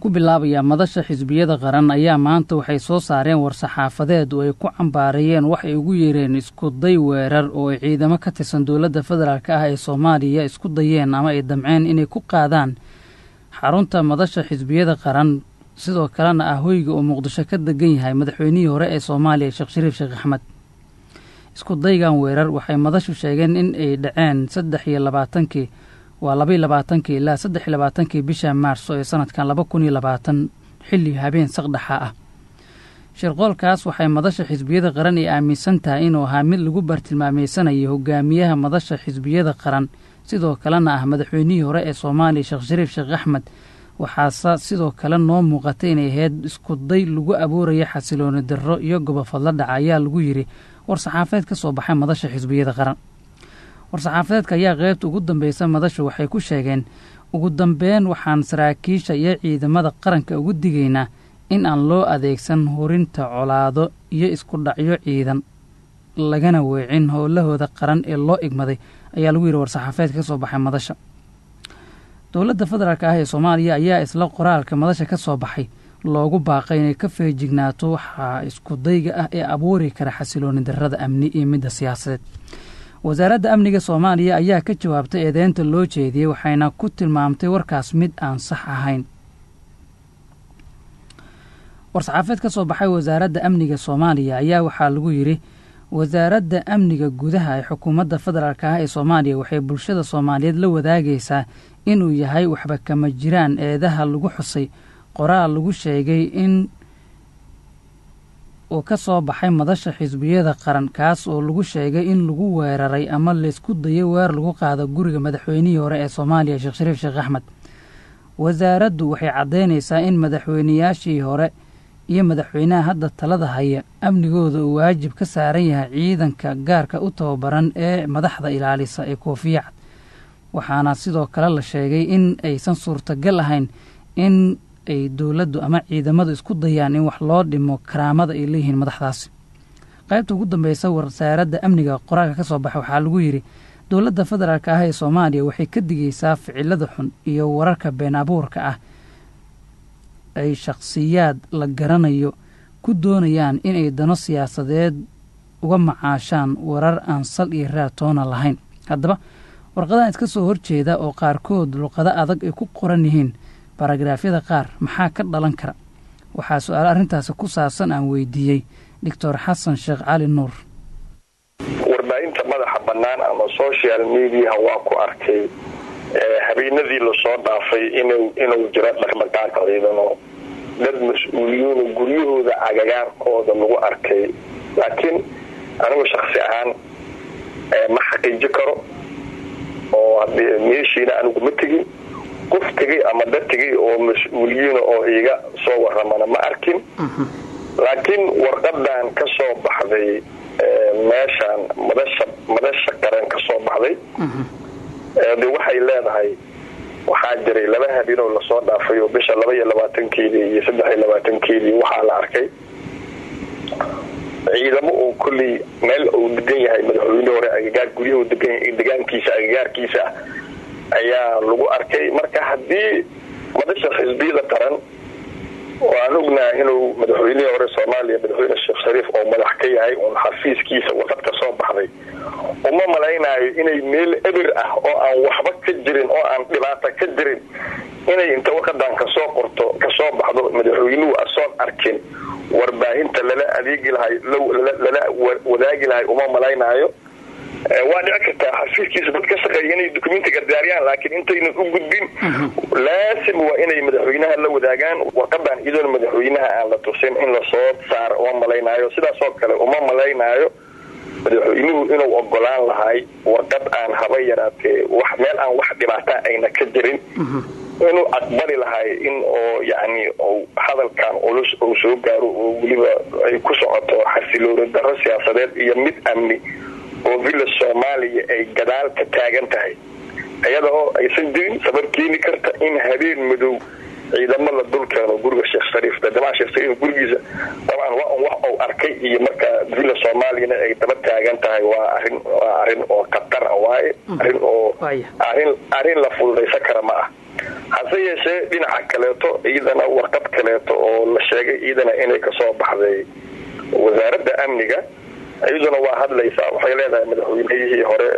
ku bilaabaya madasha xisbiyada qaran ayaa maanta waxay soo saareen war-saxaafadeed oo ay ku cambaarayeen wax ay ugu yeereen isku day weerar oo ay ciidamo ka tirsan dowladda federaalk ah ee Soomaaliya isku dayeen ama ay damceen inay ku qaadaan xarunta madasha xisbiyada qaran sidoo kalena ah hoyga oo Muqdisho ka degan yahay madaxweynihii hore ee Soomaaliya Sheekh Shariif Sheekh Axmed. isku daygan weerar waxay madashu sheegeen in ay dhaceen 23 ilaa 23 bisha Maarso ee sanadkan 2020 xilli habeen saqdhaxa ah. shirqoolkaas waxay madasha xisbiyada qaran ay aaminsan tahay inuu ahaa mid lagu bartilmaameysanayo hogaamiyaha madasha xisbiyada qaran sidoo kalena ah madaxweynihii hore ee Soomaaliya Sheekh Shariif Sheekh Axmed. waxaase sidoo kale noo muuqatay inay ahayd isku day lagu abuurayo xasilooni darro iyo gobofadla dhaca ayaa lagu yiri war-saxaafadeed ka soo baxay madasha xisbiyada qaran. war-saxaafadeedka ayaa qaybta ugu dambeysa madashu waxay ku sheegeen ugu dambeyn waxaan saraakiisha iyo ciidamada qaranka ugu digaynaa in aan loo adeegsan horinta colaado iyo isku dhacyo ciidan lagana weecin howlahooda qaran ee loo igmaday ayaa lagu yiri war-saxaafadeedka ka soo baxay madasha. dowladda federaalk ah ee Soomaaliya ayaa isla qoraalka madasha ka soo baxay loogu baaqay inay ka feejignaato waxa isku dayga ah ee abuuri kara xasilooni darrada amni iyo midda siyaasadeed. wasaaradda amniga Soomaaliya ayaa ka jawaabtay eedeynta loo jeediyay waxayna ku tilmaamtay warkaas mid aan sax ahayn. war-saxaafadeed ka soo baxay wasaaradda amniga Soomaaliya ayaa waxaa lagu yiri wasaaradda amniga gudaha ee xukuumadda federaalk ah ee Soomaaliya waxay bulshada Soomaaliyeed la wadaagaysaa inuu yahay waxba kama jiraan eedaha lagu xusay qoraal lagu sheegay in oo ka soo baxay madasha xisbiyada qaran kaas oo lagu sheegay in lagu weeraray ama la isku dayay weer lagu qaado guriga madaxweynihii hore ee Soomaaliya Sheekh Shariif Sheekh Axmed. wasaaraddu waxay cadeynaysaa in madaxweynayaashii hore iyo madaxweynaha hadda talada haya amnigooda uu waajib ka saaran yahay ciidanka gaarka u tababaran ee madaxda ilaalisa ee koofiyad. waxaana sidoo kale la sheegay in aysan suurtagal ahayn in ay dowladdu ama ciidamadu isku dayaan in wax loo dhimo karaamada ay leeyihiin madaxdaasi. qaybta ugu dambeysa wasaaradda amniga qoraalka ka soo baxay waxaa lagu yiri dowladda federaalk ah ee Soomaaliya waxay ka digaysaa ficilada xun iyo wararka been abuurka ah ay shakhsiyaad la garanayo ku doonayaan inay dano siyaasadeed uga macaashaan warar aan sal iyo raatoona lahayn. haddaba warqadahan iska soo horjeeda oo qaarkood luqado adag ay ku qoran yihiin baragraafyada qaar maxaa ka dhalan kara? waxaa su-aalo arrintaasi ku saabsan aan weydiiyey Dr. Xasan Sheekh Cali Nuur. warbaahinta madaxa bannaan ama social media waa ku arkay habeenadii la soo dhaafay inuu jiro dhaqdhaqaaq ciidan oo dad mas'uuliyiin oo guryahooda agagaarkooda lagu arkay, laakiin anigu shakhsi ahaan ma xaqiijin karo oo meeshiina anigu ma tegin qof tegay ama dad tegay oo mas'uuliyiin oo iga soo waramana ma arkin. laakiin warqadan ka soo baxday meeshan madasha qaran ka soo baxday waxay leedahay waxaa jiray laba habeen oo la soo dhaafay oo bisha 22 iyo 23 waxaa la arkay ciidamo oo kulli meel uu degan yahay madaxweyne hore agagaar guryaha deegaankiisa agagaarkiisa ayaa lagu arkay. marka haddii madasha xisbiyada qaran waan ognahay inuu madaxweynihii hore Soomaaliya madaxweyne Sheekh Shariif oo madax ka yahay oo xafiiskiisa warqad ka soo baxday uma malaynayo inay meel eber ah oo aan waxba ka jirin oo aan dhibaato ka jirin inay inta warqadan ka soo qorto ka soo baxdo madaxweynuhu asoon arkin warbaahinta lala adeegi lahay lala wadaagi lahay uma malaynayo. waa dhici kartaa xafiiskiisa dad ka shaqeeya inay dokumentiga diyaariyaan, laakiin intaynan u gudbin laasim waa inay madaxweynaha la wadaagaan warqadan idoon madaxweynaha aan la tusin in la soo saaro uma malaynayo. sidaas oo kale uma malaynayo madaxweynuhu inuu ogolaan lahay warqad aan haba yaraatee wax meel aan wax dhibaato ayna ka jirin inuu aqbali lahay in oo yani hadalkan culus uu soo gaaro oo weliba ay ku socoto xasilooni darro siyaasadeed iyo mid amni oo villa Soomaaliya ay gadaal ka taagan tahay ayada oo aysan jirin sabab keeni karta in habeen madow ciidamo la dulkeeno guriga Sheekh Shariif dadama Sheekh Shariif gurigiisa dabcan waa wax uu arkay iyo marka villa Soomaaliya ay daba taagan tahay waa arrin oo qatar ah waaye arrin la fududeysan kara ma ah. hase yeeshee dhinaca kaleeto iyadana warqad kaleeto oo la sheegay iyadana inay kasoo baxday wasaaradda amniga iyaduna waa hadlaysaa waxay leedahay madaxweynihii hore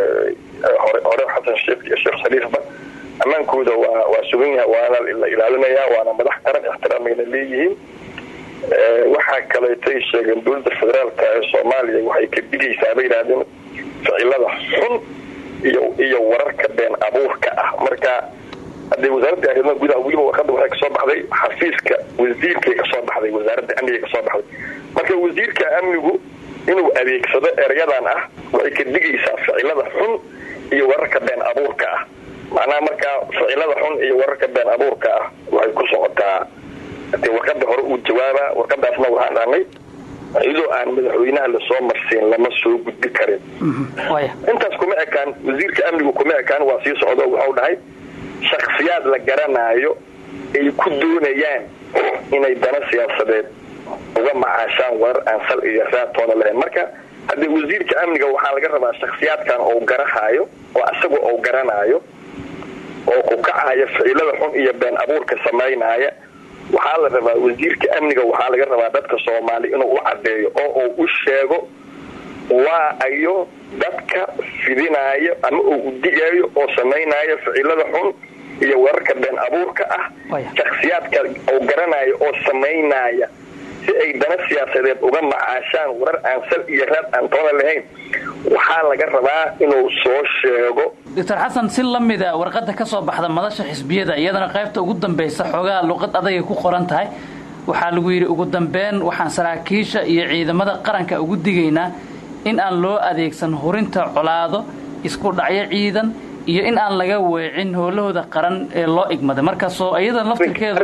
xasan sheekh shariifba ammaankooda waa sugan yahay waana la ilaalinayaa waana madax qaran ixtiraamayna leeyihiin waxaa kaleetay sheegeen dowladda federaalka ee soomaaliya waxay ka digaysaa bay yidhaahdeen ficilada xun iyo wararka been abuurka ah marka haddii wasaaradda arrimaha gudaha weliba warqadda waxay kasoo baxday xafiiska wasiirkay kasoo baxday wasaaradda amniga kasoo baxday marka wasiirka amnigu inuu adeegsado erayadan ah waxay ka digaysaa ficilada xun iyo wararka been abuurka ah macnaha markaa ficilada xun iyo wararka been abuurka ah waxay ku socotaa hadii warqada hore uu jawaaba warqadaasna waxaan dhahnay iyadoo aan madaxweynaha lasoo marsiin lama soo gudbi karin intaas kuma ekaan wasiirka amnigu kuma ekaan waa sii socdo waxau dhahay shakhsiyaad la garanaayo ay ku doonayaan inay dana siyaasadeed uga macaashaan warar aan sal iyo raatoona lahayn marka haddii wasiirka amniga waxaa laga rabaa shakhsiyaadkan oo garahaayo oo asaga oo garanaayo oo ku kacayo ficilada xun iyo been abuurka samaynaya waxaa la rabaa wasiirka amniga waxaa laga rabaa dadka Soomaali inuu u cadeeyo oo u sheego waa ayo dadka fidinaayo ama uu digayo oo sameynaayo ficilada xun iyo wararka been abuurka ah shakhsiyaadka oo garanayo oo sameynaya si ay dana siyaasadeed uga macaashaan warar aan sal iyo raad aan toona lahayn waxaa laga rabaa inuu soo sheego Dr. Xasan si lamida warqada ka soo baxda madasha xisbiyada iyadana qaybta ugu dambaysa xogaa luqad adag ay ku qoran tahay waxaa lagu yiri ugu dambeyn waxaan saraakiisha iyo ciidamada qaranka ugu digaynaa in aan loo adeegsan hurinta colaado isku dhacyo ciidan iyo in aan laga weecin howlahooda qaran ee loo igmaday markaas oo iyada laftirkeedu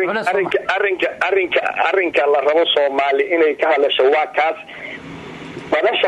arrinka la rabo Soomaali inay ka hadasho waa kaas madasha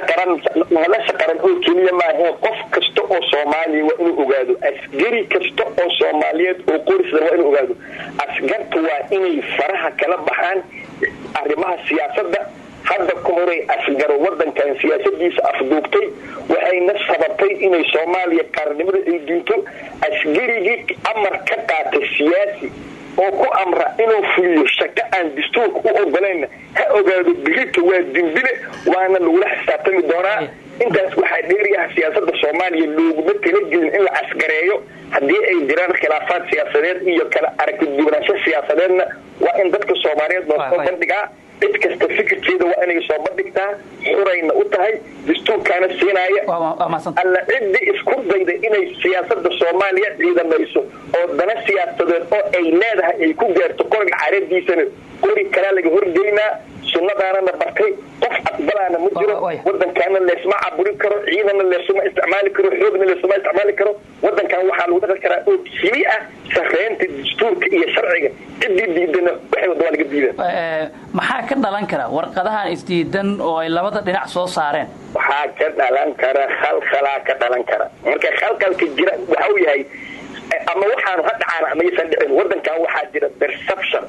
qaran oo keliya ma aha qof kasta oo Soomaali waa inuu ogaado asgari kasta oo Soomaaliyeed oo qorsada waa inuu ogaado asgartu waa inay faraha kala baxaan arrimaha siyaasadda hadda ku horay asgar wadankan siyaasadiisa afduubtay waxayna sababtay inay Soomaaliya qarnimada ay dinto asgarigi amar ka qaatay siyaasi oo ku amra inuu fuliyo shaqo aan dastuurka u ogolayna ha ogaado bilita waa dimbile waana lagu xisaabtami doonaa intaas waxaa dheeriyaha siyaasadda Soomaaliya looguma talagelin in la asgareeyo haddii ay jiraan khilaafaad siyaasadeed iyo kala aragti duwanaansho siyaasadeedna waa in dadka Soomaaliyeed loo soo bandhigaa cid kasta fikirkeeda waa inay soo bandhigtaa xurayna u tahay dastuurkaana siinaya alla ciddi isku dayda inay siyaasadda Soomaaliya ciidamayso oo dana siyaasadeed oo ay leedahay ay ku gaarto qoriga caradiisana qori kala laga horgeynaa sunnadaana bartay qof aqbalaana ma jiro wadankaana leesma caburi karo ciidana leesma isticmaali karo xoogna leesma isticmaali karo wadankan waxaa lagu dhaqan karaa oo kaliya sareynta dastuurka iyo sharciga cidii diidana waxay wada laga diidan maxaa ka dhalan kara warqadahan isdiidan oo ay labada dhinac soo saareen waxaa ka dhalan kara khalkhal ka dhalan kara marka khalkhalka jira waxa uu yahay ama waxaan hadda caana ama aysan dhicin wadankan waxaa jira perception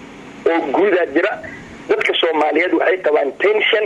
oo guuda jira dadka Soomaaliyeed waxay qabaan tension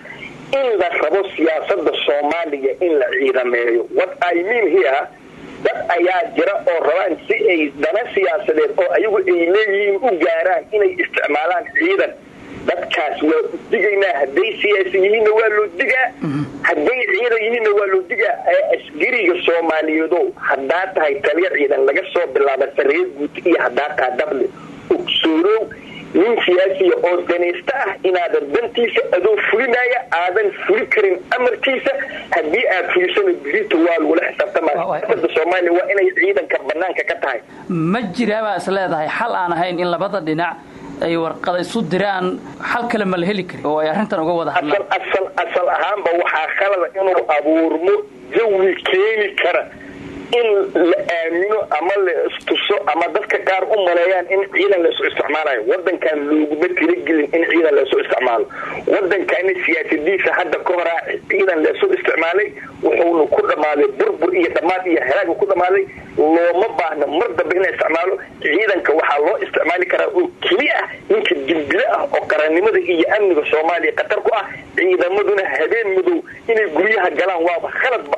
in la rabo siyaasadda Soomaaliya in la ciidameeyo what I mean here dad ayaa jira oo rabaan si ay dana siyaasadeed oo ayagu ay leeyihiin u gaaraan inay isticmaalaan ciidan dadkaas waa digaynaa hadday siyaasiyiin waa loo digaa hadday ciidan yihiin waa loo digaa asgariga Soomaaliyeed hadda tahay taliya ciidan laga soo bilaabo sareed guud iyo hadda tahay dable uksuro nin siyaasi oo danaysta inaad dantiisa adoo fulinaya aadan fuli karin amarkiisa hadii aad fulisana birito waa lagu xisaabtamaa dadka Soomaaliya waa inay ciidanka banaanka ka tahay ma jiraaba isleedahay xal aan ahayn in labada dhinac ay warqad isu diraan xal kale ma la heli karo oo ay arintan uga wada hadlaan asal ahaanba waxa khalad inuu abuurmo jawi keeni kara in la aamino ama la istuso ama dadka qaar u maleeyaan in ciidan la soo isticmaalayo wadankan looguma talagelin in ciidan la soo isticmaalo wadankan siyaasadiisa hadda ka hor ciidan la soo isticmaalay wuxuu ku dhamaaday burbur iyo dhamaad iyo halaag ku dhamaaday looma baahna mar dambe in la isticmaalo ciidanka waxa loo isticmaali karaa oo kaliya ninka dibile oo qarannimada iyo amniga Soomaaliya qatar ku ciidamaduna habeen madow inay guryaha galaan waa khaladba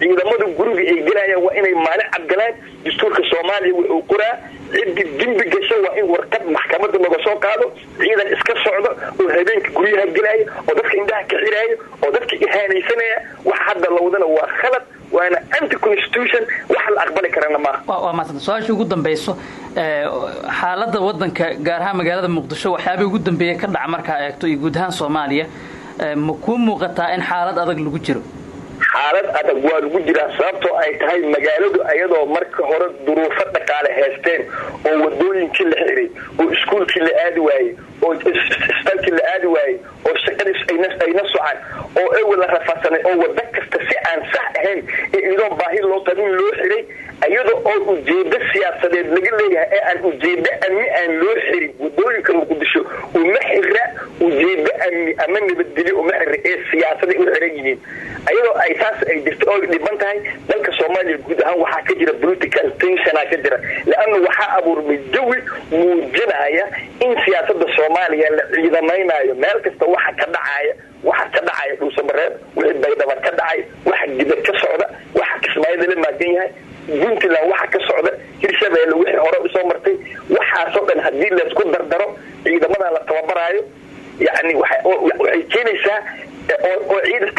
ciidamada guriga ay gelayaan waa inay maalin cadgalaan dastuurka Soomaaliya wuxuu qoraa ciddi dembi gasho waa in warqad maxkamadda laga soo qaado ciidan iska socdo oo habeenka guryaha gelaya oo dadka indhaha ka xiraayo oo dadka ihaanaysanaya wax hadda lawdana waa khalad waana anti constitution wax la aqbali karana ma waa maanta su'aasha ugu dambayso xaaladda wadanka gaar ahaan magaalada Muqdisho waxyaabo ugu dambeeyay ka dhac marka eegto iyo guud ahaan Soomaaliya ma ku muuqataa in xaalad adag lagu jiro xaalad adag waa lagu jiraa sababtoo ay tahay magaaladu ayadoo marka hore duruufo dhaqaale haysteen oo wadooyinkii la xiray oo iskuulkii la aadi waayey oo isbitaalkii la aadi waayey oo shaqadii ayna socon oo ay wada rafaadsanay oo wada kasta si aan sax ahayn iyadoo baahi loo qabin loo xiray ayadoo oo ujeedo siyaasadeed laga leeyahay ee aan ujeedo amni aan loo xirin wadooyinka Muqdisho uma xira ujeedo amni ama nabadgelyo uma xira ee siyaasadda u xiran yihiin ayadoo ay taas ay jirto oo dhiban tahay dalka Soomaaliya guud ahaan waxa ka jira political tension ka jira laana waxa abuurmay jawi muujinaya in siyaasadda Soomaaliya la ciidamaynayo meel kasta waxa ka dhacaya dhuusamareeb wixii baydhaba ka dhacay waxa dibad ka socda waxa Kismaayo la maagan yahay Puntland waxa ka socda Hirshabeelle wixii hore u soo martay waxa soo dhan hadii la isku dardaro ciidamada la tababarayo yani waxay keenaysaa oo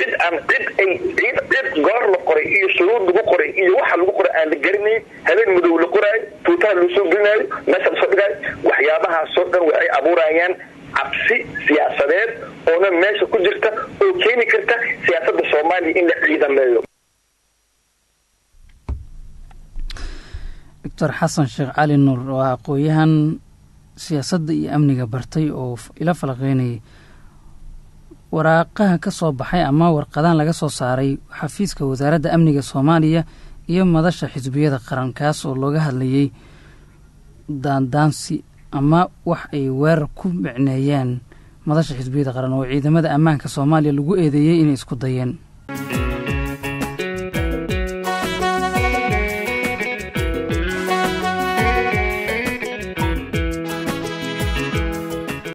cid goor la qoray iyo shuruud lagu qoray iyo waxa lagu qoray aan la garanay habeen madow la qoray tuutaan loo soo gelinayo meesha soo dhigay waxyaabaha soo dhan waxay abuurayaan cabsi siyaasadeed oo meesha ku jirta oo keeni karta siyaasadda Soomaaliya in la ciidameeyo Dr. Xasan Sheekh Cali Nuur waa aqoonyahan siyaasadda iyo amniga bartay oo ila falaqeynay waraaqaha ka soo baxay ama warqadaan laga soo saaray xafiiska wasaaradda amniga Soomaaliya iyo madasha xisbiyada qarankaas oo looga hadlayay daandaansi ama wax ay weerar ku micneeyeen madasha xisbiyada qaran oo ciidamada ammaanka Soomaaliya lagu eedeeyay inay isku dayeen